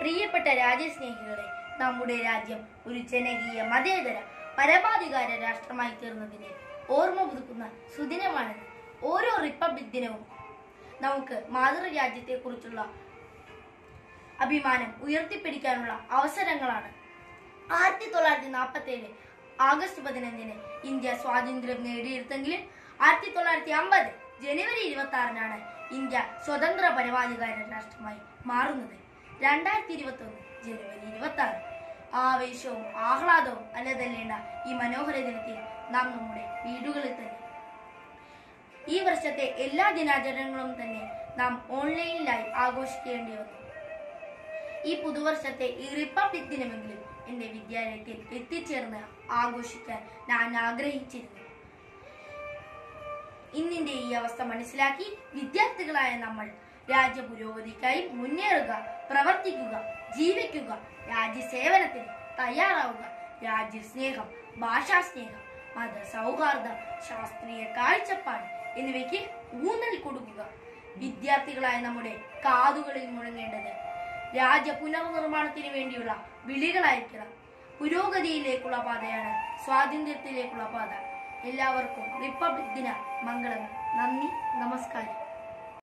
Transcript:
പ്രിയപ്പെട്ട രാജ്യസ്നേഹികളെ, നമ്മുടെ രാജ്യം ഒരു ജനകീയ മതേതര പരമാധികാര രാഷ്ട്രമായി തീർന്നതിനെ ഓർമ്മ പുതുക്കുന്ന സുദിനമാണിത്. ഓരോ റിപ്പബ്ലിക് ദിനവും നമുക്ക് മാതൃരാജ്യത്തെ കുറിച്ചുള്ള അഭിമാനം ഉയർത്തിപ്പിടിക്കാനുള്ള അവസരങ്ങളാണ്. 1947 ആഗസ്റ്റ് 15 ഇന്ത്യ സ്വാതന്ത്ര്യം നേടിയെടുത്തെങ്കിലും 1950 ജനുവരി 26 ഇന്ത്യ സ്വതന്ത്ര പരമാധികാര രാഷ്ട്രമായി മാറുന്നത്. 2021 ജനുവരി 26 ആവേശവും ആഹ്ലാദവും അല്ലതല്ലേണ്ട ഈ മനോഹര ദിനത്തിൽ നാം നമ്മുടെ വീടുകളിൽ തന്നെ. ഈ വർഷത്തെ എല്ലാ ദിനാചരണങ്ങളും തന്നെ നാം ഓൺലൈനിലായി ആഘോഷിക്കേണ്ടി വന്നു. ഈ പുതുവർഷത്തെ ഈ റിപ്പബ്ലിക് ദിനമെങ്കിലും എന്റെ വിദ്യാലയത്തിൽ എത്തിച്ചേർന്ന് ആഘോഷിക്കാൻ ഞാൻ ആഗ്രഹിച്ചിരുന്നു. ഇന്നിന്റെ ഈ അവസ്ഥ മനസ്സിലാക്കി വിദ്യാർത്ഥികളായ നമ്മൾ രാജ്യ പുരോഗതിക്കായി മുന്നേറുക, പ്രവർത്തിക്കുക, ജീവിക്കുക, രാജ്യസേവനത്തിന് തയ്യാറാവുക. രാജ്യസ്നേഹം, ഭാഷാസ്നേഹം, മതസൗഹാർദ്ദം, ശാസ്ത്രീയ കാഴ്ചപ്പാട് എന്നിവയ്ക്ക് ഊന്നൽ കൊടുക്കുക. വിദ്യാർത്ഥികളായ നമ്മുടെ കാതുകളിൽ മുഴങ്ങേണ്ടത് രാജ്യ പുനർനിർമ്മാണത്തിന് വേണ്ടിയുള്ള വിളികളായിരിക്കണം. പുരോഗതിയിലേക്കുള്ള പാതയാണ് സ്വാതന്ത്ര്യത്തിലേക്കുള്ള പാത. എല്ലാവർക്കും റിപ്പബ്ലിക് ദിന മംഗളങ്ങൾ. നന്ദി, നമസ്കാരം.